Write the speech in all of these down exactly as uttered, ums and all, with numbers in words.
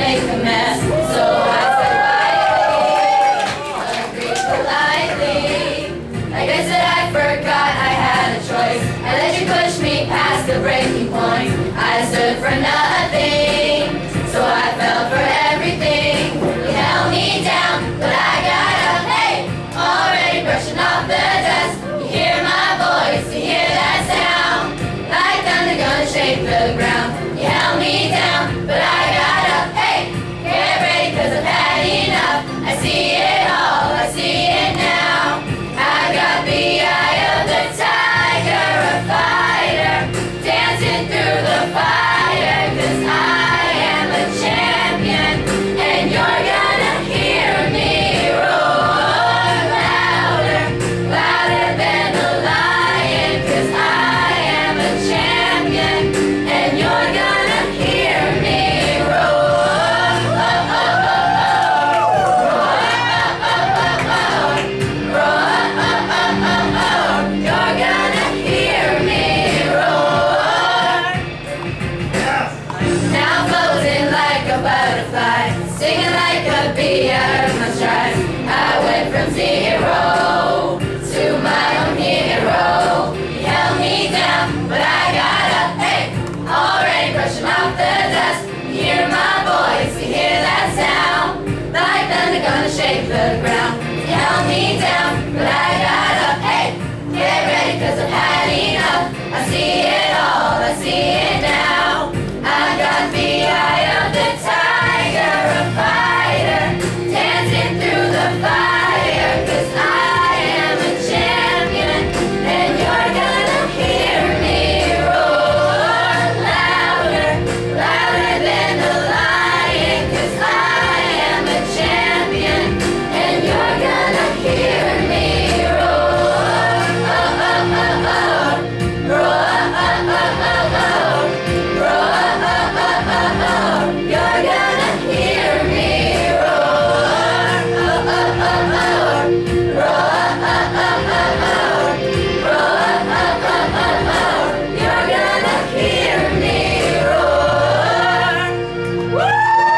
make a mess. So I said quietly, agreed politely. I guess that I forgot I had a choice. I let you push me past the breaking point. I stood for nothing, so I fell for everything. You held me down, but I got up. Hey, already brushing off the dust. You hear my voice, you hear that sound, like thunder gonna shake the ground. You held me down, but I got up. Hey, get ready, cause I've had enough. I see it all, I see it now. I got the eye of the tiger, a fighter, dancing through the fire. Cause I am a champion, and you're gonna hear me roar louder, louder than the lion. Cause I am a champion, and you're gonna hear me roar. Oh, oh, oh, oh. Roar, oh, oh, oh, oh. Roar, oh, oh, oh, oh. You're gonna hear me roar. Now floating like a butterfly, singing like a bee out of my stride. I went from zero to my own hero. You held me down, but I got up. Hey, already brushing off the dust. You hear my voice, you hear that sound, like thunder gonna shake the ground. You held me down, but I got up. Hey, get ready, cause I've had enough. I see it all, I see it now. I got the eye of the tiger, a fighter, dancing through the fire. Cause I am a champion, and you're gonna hear me roar louder, louder than the lion. Cause I am a champion, and you're gonna hear me roar. Oh, oh, oh, oh. Roar, oh, oh, oh, oh. Roar, oh, oh, oh, oh. You're gonna hear me roar. Oh, oh, oh, oh. Roar, oh, oh, oh, oh. Roar, oh, oh, oh, oh. You're gonna hear me roar. Woo!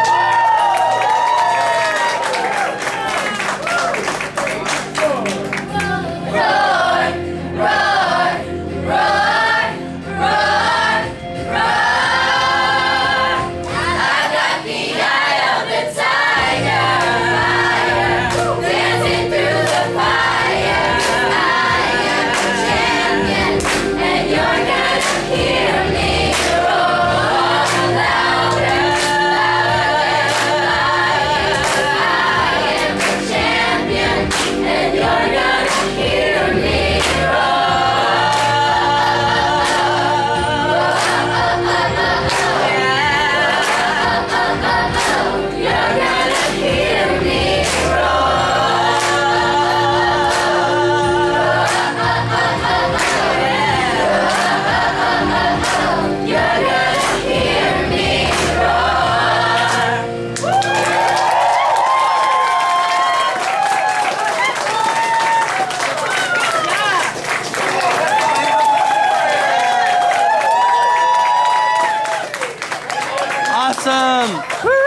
Roar, roar, roar, roar, roar. I got the eye of the tiger, fire, dancing through the fire. I am a champion, and you're gonna hear me roar louder, louder than a lion. I am a champion, and you're gonna hear me roar. You're gonna hear me roar. You're gonna hear me roar. Awesome! Woo!